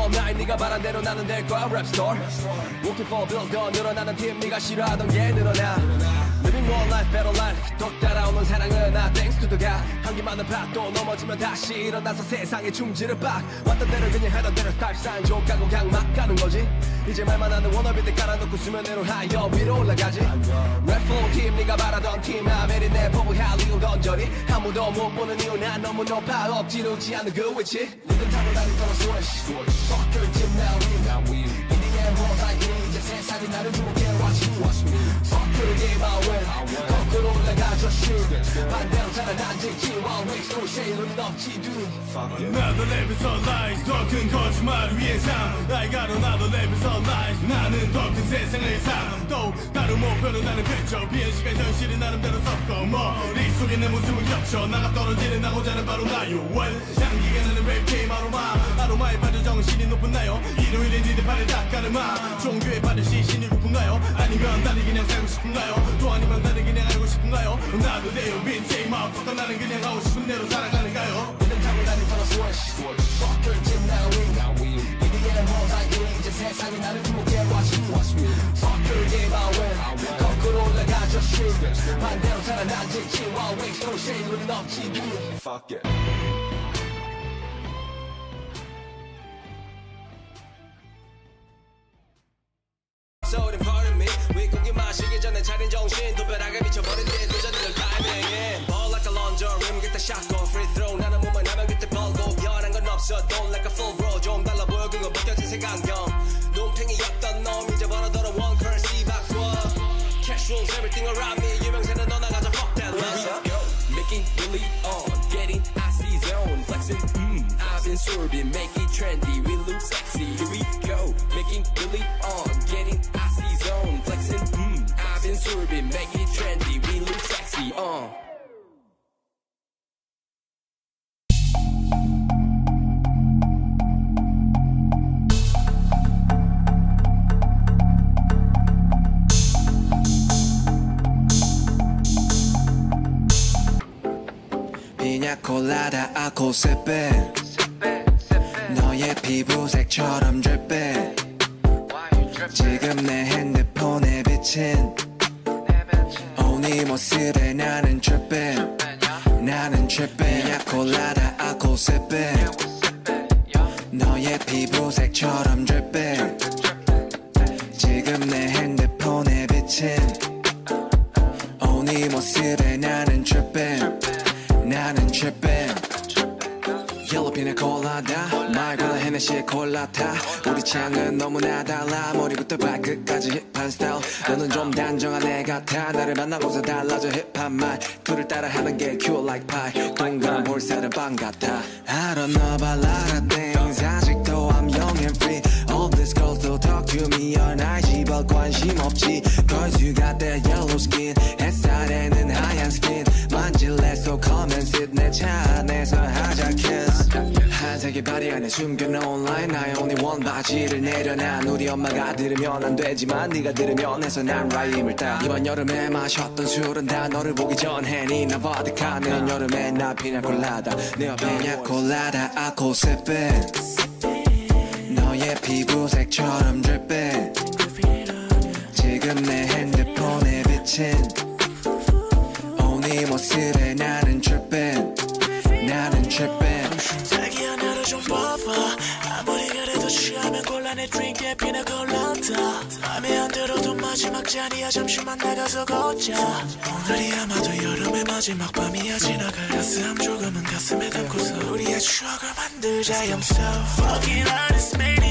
all night 네가 바란 대로 나는 될 거야 랩스토어 Looking for bills 더 늘어나는 팀 네가 싫어하던 게 늘어나 Living more life better life 또 따라오는 사랑은 나 thanks to the God 한기 많은 밭도 넘어지면 다시 일어나서 세상에 충지를 빡 왔던 대로 그냥 하던 대로 스타일 사인 족하고 그냥 막 가는 거지 이제 말만 하는 워너비들 깔아놓고 수면으로 하여 위로 올라가지 랩4 팀 네가 바라던 팀 아메리 내 법을 할 이유 던져리 아무도 못 보는 이유 난 너무 높아 억지르지 않는 그 위치 리듬 타고 다니던 스위치 Fuck your team now we In the end more like it 이제 세상이 나를 주목해 watch me Fuck your game I win 거꾸로 올라가줘 shoot 반대로 살아난지 while we still shade 눈 없지 dude Another level's of lies 더 큰 거짓말을 위해 삶 I got another level's of lies 나는 더 큰 세상을 삶 또 다른 목표로 나는 그쳐 비행 시간 현실이 나름대로 섞어 머릿속에 내 모습을 겹쳐 나가 떨어지는 나고자는 바로 나요 향기가 나는 랩 게임 아로마에 빠져 정신이 높은 나요 일요일에 니들 발에 닦아르마 종교에 빠져 시신이 고픈가요 아니면 나를 그냥 살고 싶은가요 또 아니면 나를 그냥 알고 싶은가요 나도 돼요 빈세이 마음부터 나는 그냥 하고 싶은 대로 살아가는가요 리듬 타고 다니던 스위치 Fuck your team now we In the end more like it 이제 세상이 나를 주목해 watch me Fuck your game I win 거꾸로 올라가줘 shoot 반대로 살아난지 while we still shade 눈 없지 dude Fuck it 소린 pardon me 윗고기 마시기 전에 차린 정신 두 벼락에 미쳐버린 뒤에 도전을 타이밍에 Ball like a launcher rim get the shotgun free throw 나는 몸만 하면 그때 벌고 변한 건 없어 don't like a full bro 좀 달라 보여 그거 벗겨진 색안경 눈탱이였던 놈 이제 벌어더러 one currency 바꿔 Cash rules everything around me 유명세는 너 나가자 fuck that love Making really on getting icy zone flexing I've been swerving make it trendy we look sexy here we go making really on getting icy zone flexing I've been swerving make it trendy we look sexy 피냐콜라다 아코세페 너의 피부색처럼 drip 지금 내 핸드폰에 비친 네 모습에 나는 trippin 피냐콜라다 아코세페 너의 피부색처럼 drip 지금 내 핸드폰에 비친 네 모습에 나는 trippin Yellow pina colada 말고는 헤네시의 콜라타 우리 취향은 너무나 달라 머리부터 발끝까지 힙한 스타일 너는 좀 단정한 애 같아 나를 만나고서 달라져 힙한 말투를 따라하는 게 cute like pie 동그란 볼살은 빵 같아 I don't know about a lot of things 아직도 I'm young and free All these girls don't talk to me on IG but 관심 없지 Cause you got that yellow skin 햇살에는 하얀 skin 만질래 so come and sit 내 차 안에서 하자 kiss 한색의 바리 안에 숨겨놓은 line 나의 only one 바지를 내려놔 우리 엄마가 들으면 안 되지만 네가 들으면 해서 난 라임을 따 이번 여름에 마셨던 술은 다 너를 보기 전에 니나 버드카는 여름에 나 피냐콜라다 내 옆에 피냐콜라다 아코세페 너의 피부색처럼 drip 지금 내 핸드폰에 비친 네 모습에 나는 trippin 자기야 나를 좀 봐봐 아무리 그래도 취하면 곤란해 드링크에 피나콜라다 맘에 안 들어도 마지막 잔이야 잠시만 나가서 걷자 오늘이 아마도 여름의 마지막 밤이야 지나갈 따스함 조금은 가슴에 담고서 우리의 추억을 만들자 I'm so fucking honest made